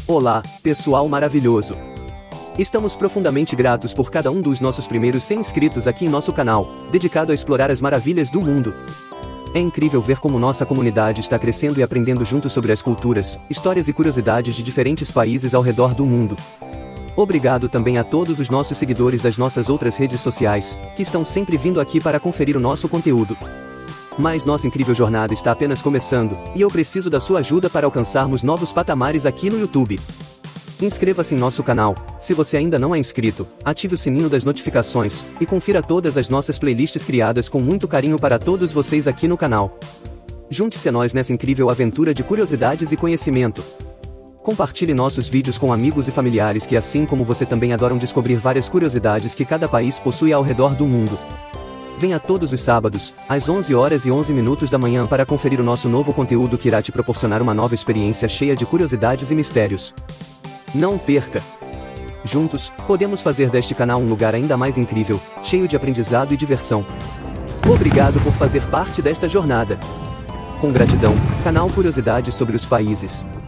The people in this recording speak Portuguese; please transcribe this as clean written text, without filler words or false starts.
Olá, pessoal maravilhoso! Estamos profundamente gratos por cada um dos nossos primeiros 100 inscritos aqui em nosso canal, dedicado a explorar as maravilhas do mundo. É incrível ver como nossa comunidade está crescendo e aprendendo juntos sobre as culturas, histórias e curiosidades de diferentes países ao redor do mundo. Obrigado também a todos os nossos seguidores das nossas outras redes sociais, que estão sempre vindo aqui para conferir o nosso conteúdo. Mas nossa incrível jornada está apenas começando, e eu preciso da sua ajuda para alcançarmos novos patamares aqui no YouTube. Inscreva-se em nosso canal, se você ainda não é inscrito, ative o sininho das notificações, e confira todas as nossas playlists criadas com muito carinho para todos vocês aqui no canal. Junte-se a nós nessa incrível aventura de curiosidades e conhecimento. Compartilhe nossos vídeos com amigos e familiares que, assim como você, também adoram descobrir várias curiosidades que cada país possui ao redor do mundo. Venha todos os sábados, às 11h11 da manhã, para conferir o nosso novo conteúdo que irá te proporcionar uma nova experiência cheia de curiosidades e mistérios. Não perca! Juntos, podemos fazer deste canal um lugar ainda mais incrível, cheio de aprendizado e diversão. Obrigado por fazer parte desta jornada. Com gratidão, Canal Curiosidades sobre os Países.